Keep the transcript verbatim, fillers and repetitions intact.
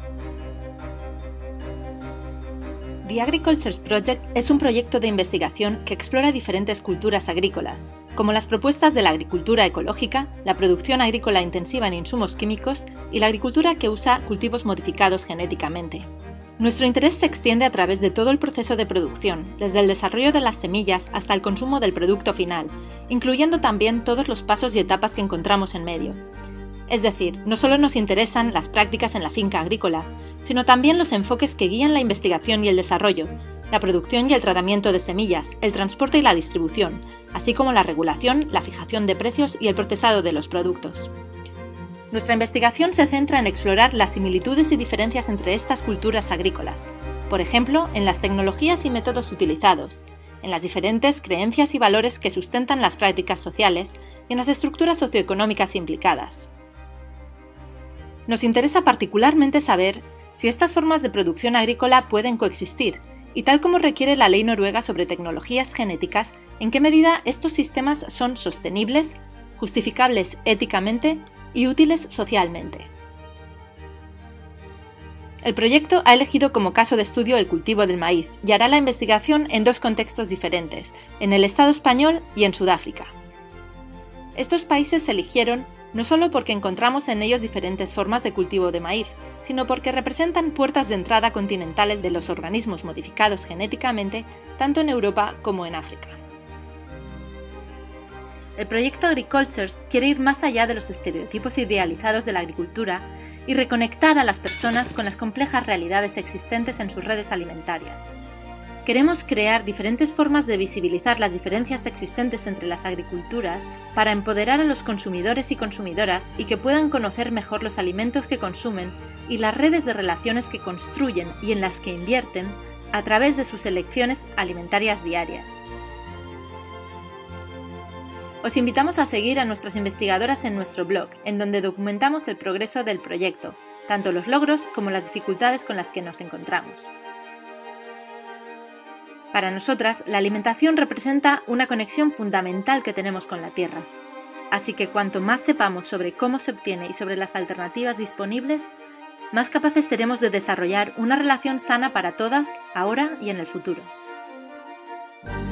The Agricultures Project es un proyecto de investigación que explora diferentes culturas agrícolas, como las propuestas de la agricultura ecológica, la producción agrícola intensiva en insumos químicos y la agricultura que usa cultivos modificados genéticamente. Nuestro interés se extiende a través de todo el proceso de producción, desde el desarrollo de las semillas hasta el consumo del producto final, incluyendo también todos los pasos y etapas que encontramos en medio. Es decir, no solo nos interesan las prácticas en la finca agrícola, sino también los enfoques que guían la investigación y el desarrollo, la producción y el tratamiento de semillas, el transporte y la distribución, así como la regulación, la fijación de precios y el procesado de los productos. Nuestra investigación se centra en explorar las similitudes y diferencias entre estas culturas agrícolas, por ejemplo, en las tecnologías y métodos utilizados, en las diferentes creencias y valores que sustentan las prácticas sociales y en las estructuras socioeconómicas implicadas. Nos interesa particularmente saber si estas formas de producción agrícola pueden coexistir y, tal como requiere la ley noruega sobre tecnologías genéticas, en qué medida estos sistemas son sostenibles, justificables éticamente y útiles socialmente. El proyecto ha elegido como caso de estudio el cultivo del maíz y hará la investigación en dos contextos diferentes, en el Estado español y en Sudáfrica. Estos países se eligieron no solo porque encontramos en ellos diferentes formas de cultivo de maíz, sino porque representan puertas de entrada continentales de los organismos modificados genéticamente tanto en Europa como en África. El proyecto Agricultures quiere ir más allá de los estereotipos idealizados de la agricultura y reconectar a las personas con las complejas realidades existentes en sus redes alimentarias. Queremos crear diferentes formas de visibilizar las diferencias existentes entre las agriculturas para empoderar a los consumidores y consumidoras y que puedan conocer mejor los alimentos que consumen y las redes de relaciones que construyen y en las que invierten a través de sus elecciones alimentarias diarias. Os invitamos a seguir a nuestras investigadoras en nuestro blog, en donde documentamos el progreso del proyecto, tanto los logros como las dificultades con las que nos encontramos. Para nosotras, la alimentación representa una conexión fundamental que tenemos con la tierra. Así que cuanto más sepamos sobre cómo se obtiene y sobre las alternativas disponibles, más capaces seremos de desarrollar una relación sana para todas, ahora y en el futuro.